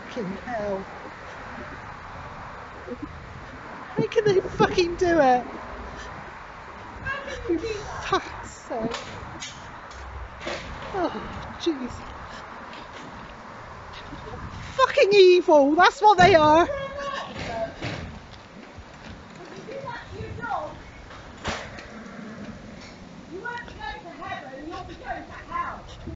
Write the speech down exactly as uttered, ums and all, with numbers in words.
Fucking hell. How can they fucking do it? For fuck's sake. Oh, jeez. Fucking evil, that's what they are.